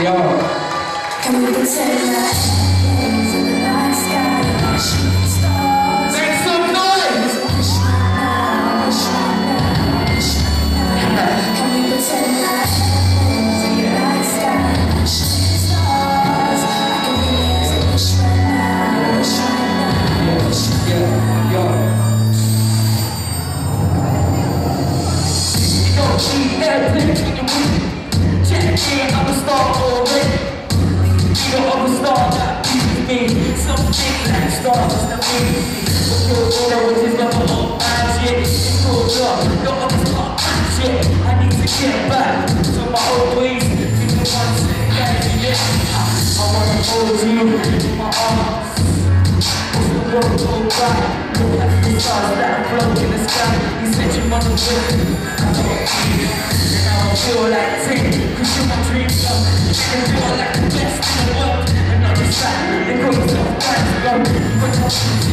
Yo. Can we pretend that things in the night sky, shooting stars? Make some noise! Wish right now, wish right now, wish right now. Can we pretend that things in the night sky, shooting stars? I can feel it, wish right now, wish right now, wish right now. Yo. You don't need airplane in your window. Check in, I'm a star already. You know I'm a star, not me. Something like stars, not me. But you're all which is never on my shit. It's cool, no, I'm a star, shit. I need to get back to my old ways. If you want to get me, I wanna hold you in my arms. What's the world go by? Look at the stars that float in the sky. You said you want to win. I feel like 10, cause you're my dream love. And feel like the best in the world. And I'm just like, they call yourself guys, love. But